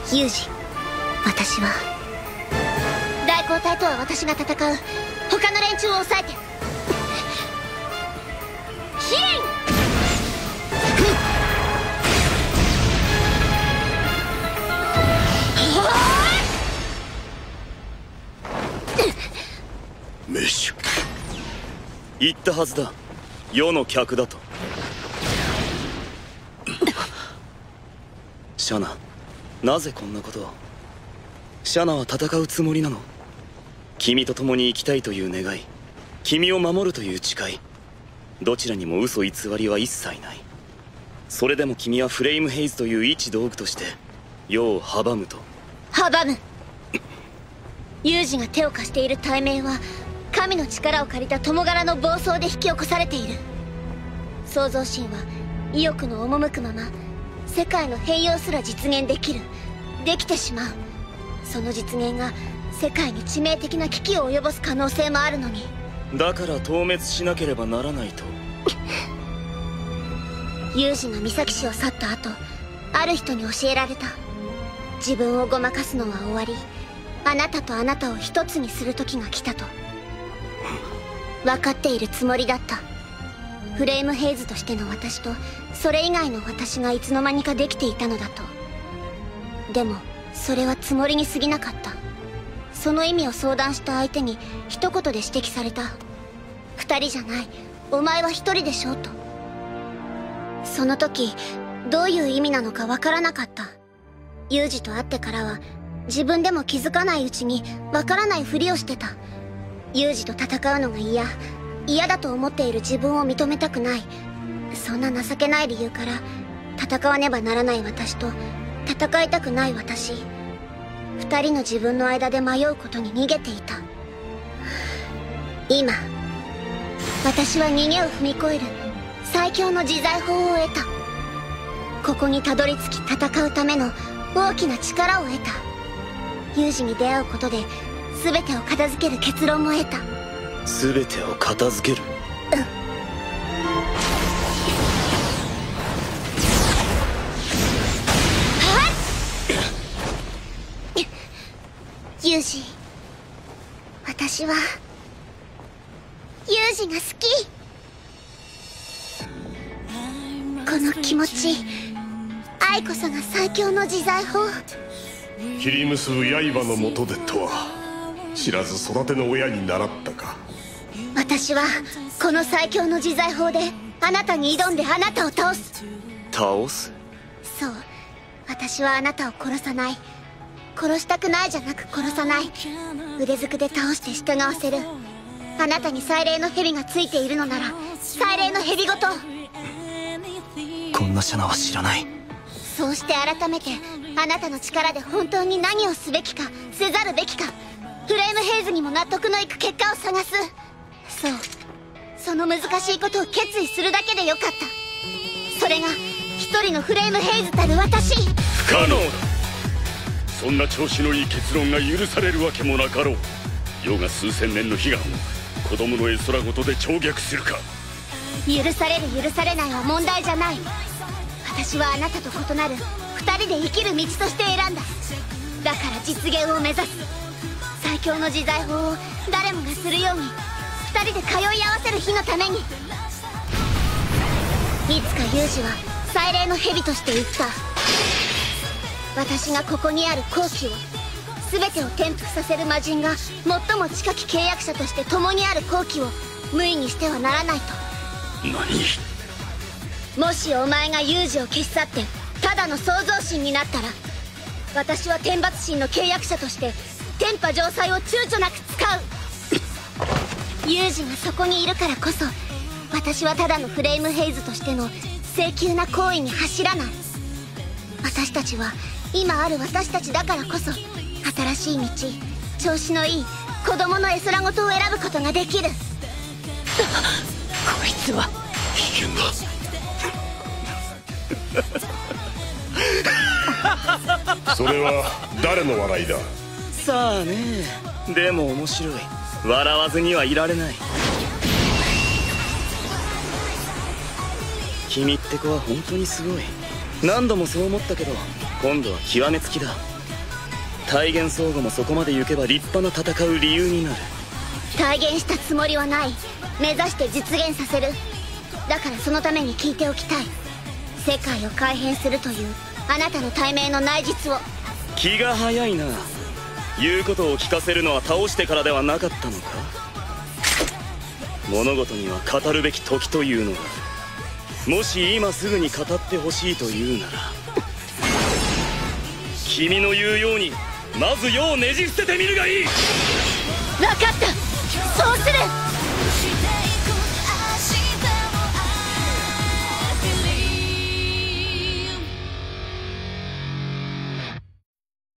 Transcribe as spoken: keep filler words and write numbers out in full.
ユージ、私は大交代とは私が戦う。他の連中を抑えて。ヒレンメッシュ言ったはずだ、世の客だと。シャナ、なぜこんなことを。シャナは戦うつもりなの？君と共に生きたいという願い、君を守るという誓い、どちらにも嘘偽りは一切ない。それでも君はフレイムヘイズという一道具として世を阻むと。 阻む。ユージが手を貸している対面は神の力を借りた共柄の暴走で引き起こされている。創造神は意欲の赴くまま世界の変容すら実現できる、できてしまう。その実現が世界に致命的な危機を及ぼす可能性もあるのに。 だから討滅しなければならないと。 ユージが岬市を去った後、ある人に教えられた。自分をごまかすのは終わり、あなたとあなたを一つにする時が来たと。分かっているつもりだった。フレイムヘイズとしての私とそれ以外の私がいつの間にかできていたのだと。でもそれはつもりに過ぎなかった。その意味を相談した相手に一言で指摘された。二人じゃない、お前は一人でしょと。その時どういう意味なのかわからなかった。ユージと会ってからは自分でも気づかないうちにわからないふりをしてた。ユージと戦うのが嫌嫌だと思っている自分を認めたくない、そんな情けない理由から戦わねばならない私と戦いたくない私、二人の自分の間で迷うことに逃げていた。今私は逃げを踏み越える最強の自在法を得た。ここにたどり着き戦うための大きな力を得た。ユージに出会うことで全てを片付ける結論も得た。 全てを片付ける？ ユージ、私はユージが好き。この気持ち、愛こそが最強の自在法。 切り結ぶ刃の下でとは知らず育ての親に習ったか。 私はこの最強の自在法であなたに挑んであなたを倒す。 倒す？ そう、私はあなたを殺さない。殺したくないじゃなく殺さない。腕ずくで倒して従わせる。あなたに祭霊の蛇がついているのなら祭霊の蛇ごと。 こんなシャナは知らない。 そうして改めてあなたの力で本当に何をすべきかせざるべきか、フレームヘイズにも納得のいく結果を探す。そう、その難しいことを決意するだけでよかった。それが一人のフレームヘイズたる私。 不可能だ。そんな調子のいい結論が許されるわけもなかろう。世が数千年の悲願を子供の絵空ごとで跳躍するか。 許される許されないは問題じゃない。私はあなたと異なる二人で生きる道として選んだ。だから実現を目指す最強の自在法を誰もがするように二人で通い合わせる日のために。いつかユージは祭霊の蛇として言った。私がここにある好機を全てを転覆させる魔人が最も近き契約者として共にある好機を無意にしてはならないと。 何？ もしお前がユージを消し去ってただの創造神になったら、私は天罰神の契約者として天波城塞を躊躇なく使う。ユージがそこにいるからこそ私はただのフレームヘイズとしての請求な行為に走らない。私たちは今ある私たちだからこそ新しい道、調子のいい子供の絵空ごとを選ぶことができる。こいつは危険だ。それは誰の笑いだ？ さあね、でも面白い。笑わずにはいられない。君って子は本当にすごい。何度もそう思ったけど今度は極めつきだ。 体現相互もそこまで行けば立派な戦う理由になる。 体現したつもりはない。目指して実現させる。だからそのために聞いておきたい。世界を改変するというあなたの体命の内実を。 気が早いな。言うことを聞かせるのは倒してからではなかったのか。物事には語るべき時というのが、もし今すぐに語ってほしいというなら、君の言うようにまず世をねじ伏せてみるがいい。 分かった、そうする。